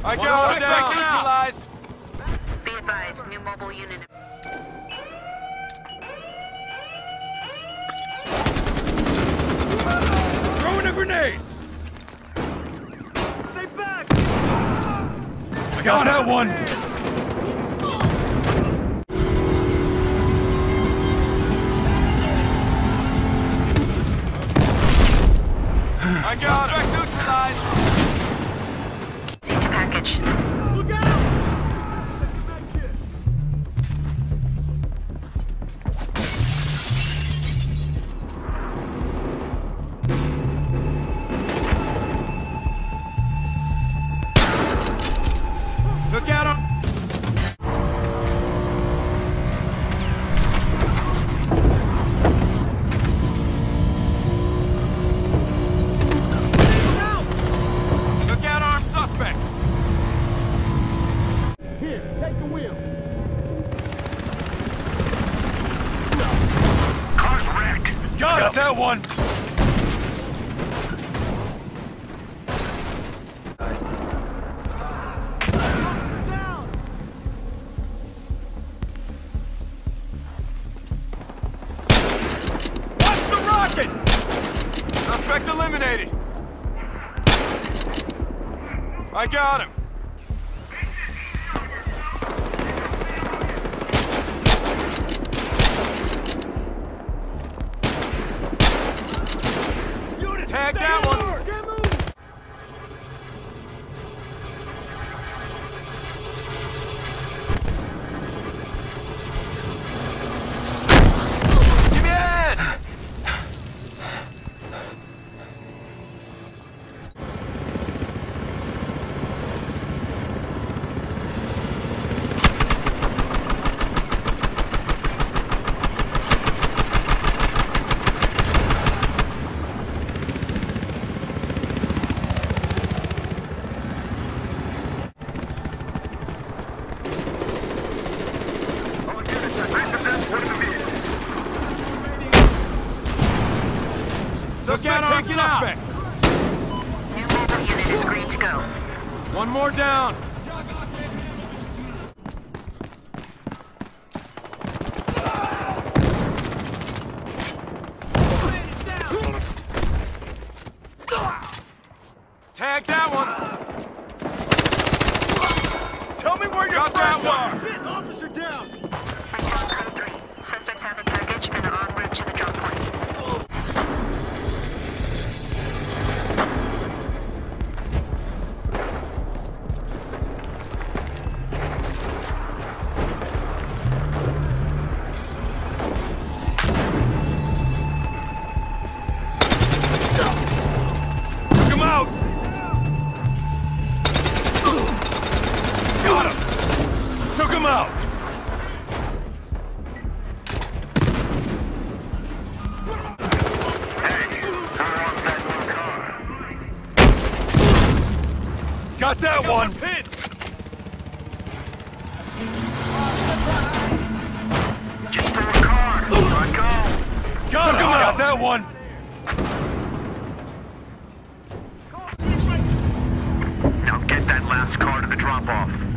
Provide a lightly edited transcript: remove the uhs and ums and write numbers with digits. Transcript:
I got him down. Neutralized. Be advised, new mobile unit. Throwing a grenade. Stay back! I got that one. I got him. Neutralized. Safety package. Look out! Took out him. Took out armed suspect. Here, take the wheel. Car's wrecked. Got that one. Down! Watch the rocket. Suspect eliminated. I got him. Tag that one. Get moving! Give me a hand. Suspect taken out. New mobile unit is green to go. One more down. Tag that one. Tell me where your friends are. Shit, officer down! Sector code 3. Suspects have a package and are en route to the drop point. Took him out. Got him. Took him out. Got that one. Hit! Just throw a car. Let go. Got him. Got that one. Now get that last car to the drop-off.